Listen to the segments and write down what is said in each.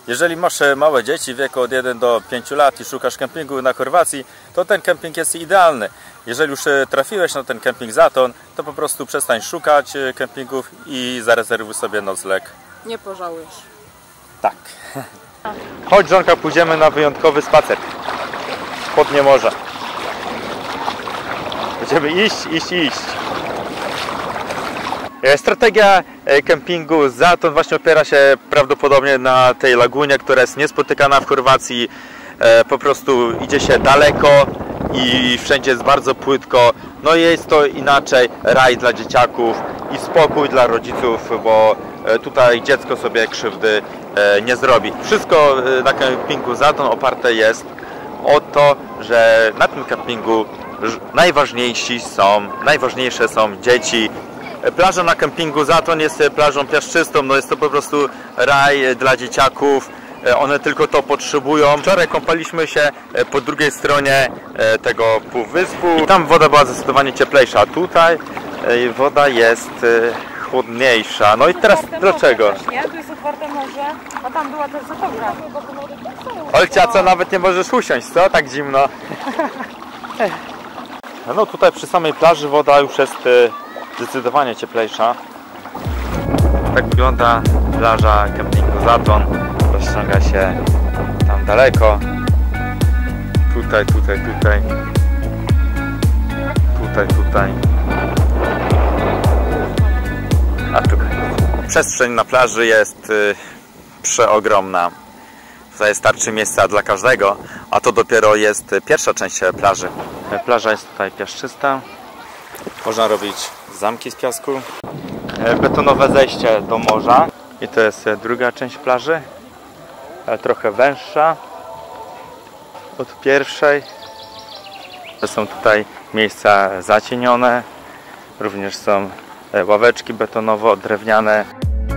Jeżeli masz małe dzieci w wieku od 1 do 5 lat i szukasz kempingu na Chorwacji, to ten kemping jest idealny. Jeżeli już trafiłeś na ten kemping Zaton, to po prostu przestań szukać kempingów i zarezerwuj sobie nocleg. Nie pożałujesz. Tak. Chodź, żonka, pójdziemy na wyjątkowy spacer. Pod dnie morza. Będziemy iść. Strategia kempingu Zaton właśnie opiera się prawdopodobnie na tej lagunie, która jest niespotykana w Chorwacji. Po prostu idzie się daleko i wszędzie jest bardzo płytko. No i jest to inaczej raj dla dzieciaków i spokój dla rodziców, bo tutaj dziecko sobie krzywdy nie zrobi. Wszystko na kempingu Zaton oparte jest o to, że na tym kempingu najważniejsze są dzieci. Plaża na kempingu Zaton jest plażą piaszczystą, no jest to po prostu raj dla dzieciaków. One tylko to potrzebują. Wczoraj kąpaliśmy się po drugiej stronie tego półwyspu i tam woda była zdecydowanie cieplejsza, a tutaj woda jest chłodniejsza. No i teraz dlaczego? Nie, tu jest otwarte morze, a tam była też zatoka. Olcia, co, nawet nie możesz usiąść, co? Tak zimno. No tutaj przy samej plaży woda już jest zdecydowanie cieplejsza. Tak wygląda plaża kempingu Zaton. Rozciąga się tam daleko. Tutaj. A tu. Przestrzeń na plaży jest przeogromna. Tutaj starczy miejsca dla każdego, a to dopiero jest pierwsza część plaży. Plaża jest tutaj piaszczysta. Można robić zamki z piasku. Betonowe zejście do morza. I to jest druga część plaży. Trochę węższa od pierwszej. Są tutaj miejsca zacienione. Również są ławeczki betonowo-drewniane.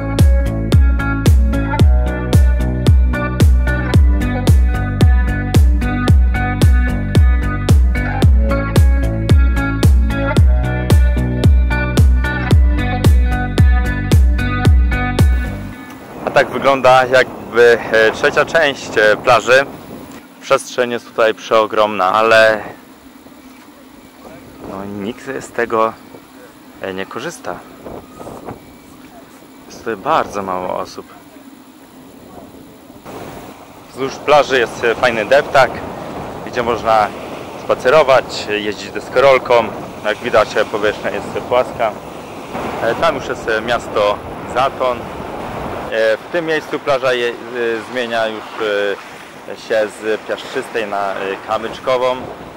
Tak wygląda jakby trzecia część plaży. Przestrzeń jest tutaj przeogromna, ale no, nikt z tego nie korzysta. Jest tutaj bardzo mało osób. Wzdłuż plaży jest fajny deptak, gdzie można spacerować, jeździć deskorolką. Jak widać, powierzchnia jest płaska. Tam już jest miasto Zaton. W tym miejscu plaża zmienia już się z piaszczystej na kamyczkową.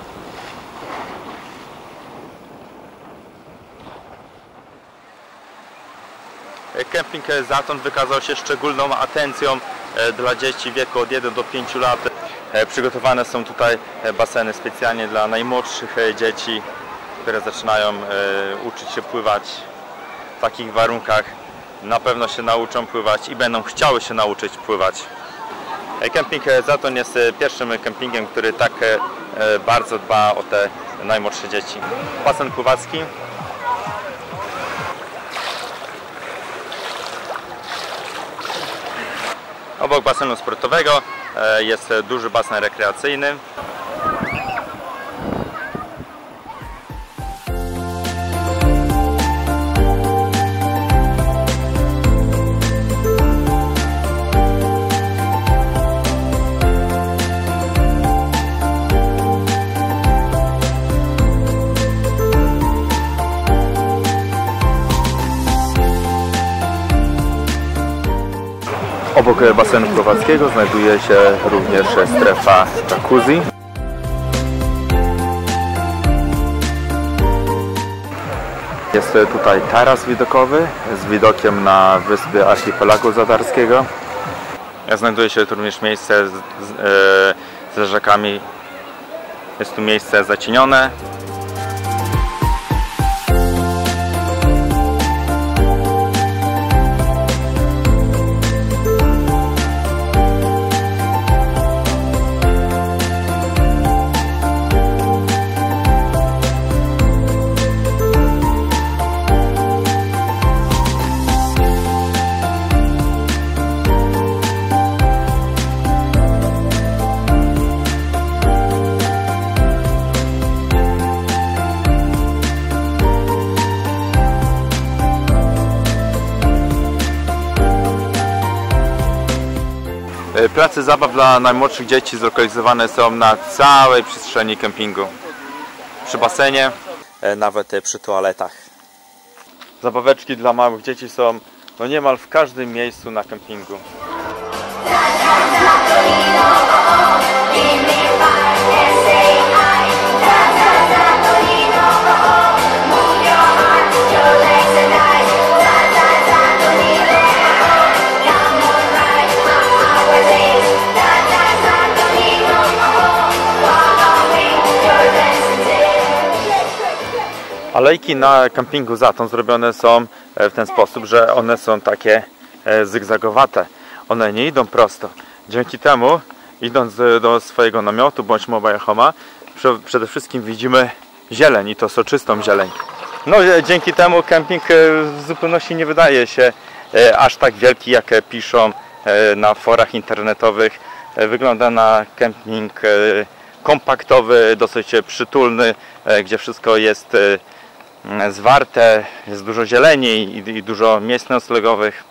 Kemping Zaton wykazał się szczególną atencją dla dzieci w wieku od 1 do 5 lat. Przygotowane są tutaj baseny specjalnie dla najmłodszych dzieci, które zaczynają uczyć się pływać w takich warunkach. Na pewno się nauczą pływać i będą chciały się nauczyć pływać. Kemping Zaton jest pierwszym kempingiem, który tak bardzo dba o te najmłodsze dzieci. Basen pływacki. Obok basenu sportowego jest duży basen rekreacyjny. Obok basenu pływackiego znajduje się również strefa jacuzzi. Jest tutaj taras widokowy z widokiem na wyspy archipelagu zadarskiego. Znajduje się tu również miejsce z leżakami. Jest tu miejsce zacienione. Place zabaw dla najmłodszych dzieci zlokalizowane są na całej przestrzeni kempingu. Przy basenie, nawet przy toaletach. Zabaweczki dla małych dzieci są no niemal w każdym miejscu na kempingu. Alejki na kempingu Zaton zrobione są w ten sposób, że one są takie zygzagowate. One nie idą prosto. Dzięki temu, idąc do swojego namiotu bądź mobile home'a, przede wszystkim widzimy zieleń i to soczystą zieleń. No, dzięki temu kemping w zupełności nie wydaje się aż tak wielki, jak piszą na forach internetowych. Wygląda na kemping kompaktowy, dosyć przytulny, gdzie wszystko jest zwarte, jest dużo zieleni i dużo miejsc noclegowych.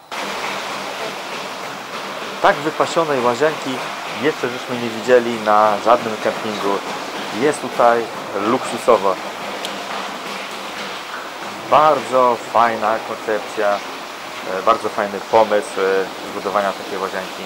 Tak wypasionej łazienki jeszcze żeśmy nie widzieli na żadnym kempingu. Jest tutaj luksusowo. Bardzo fajna koncepcja, bardzo fajny pomysł zbudowania takiej łazienki.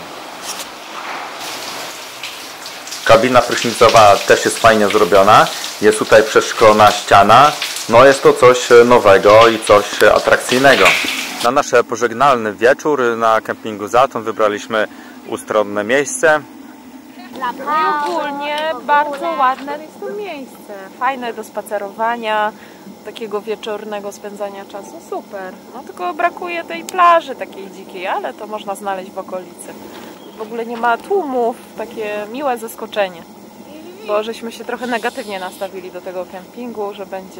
Kabina prysznicowa też jest fajnie zrobiona. Jest tutaj przeszklona ściana. No jest to coś nowego i coś atrakcyjnego. Na nasz pożegnalny wieczór na kempingu Zaton wybraliśmy ustronne miejsce. I ogólnie bardzo ładne jest to miejsce. Fajne do spacerowania, takiego wieczornego spędzania czasu. Super. No tylko brakuje tej plaży takiej dzikiej, ale to można znaleźć w okolicy. W ogóle nie ma tłumów, takie miłe zaskoczenie. Bo żeśmy się trochę negatywnie nastawili do tego kempingu, że będzie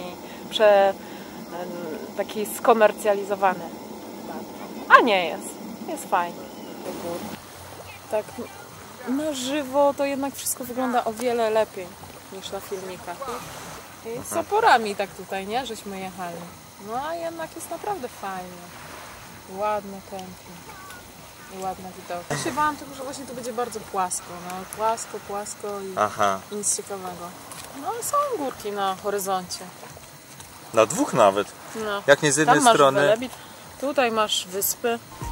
taki skomercjalizowany. A nie jest. Jest fajnie. Tak na żywo to jednak wszystko wygląda o wiele lepiej niż na filmikach. I z oporami tak tutaj, nie? Żeśmy jechali. No a jednak jest naprawdę fajnie. Ładny kemping. I ładne widoki. Ja się bałam tego, że właśnie to będzie bardzo płasko. No, płasko i nic ciekawego. No ale są górki na horyzoncie. Na dwóch nawet. No. Jak nie z jednej Tam masz strony. Velebit, tutaj masz wyspy.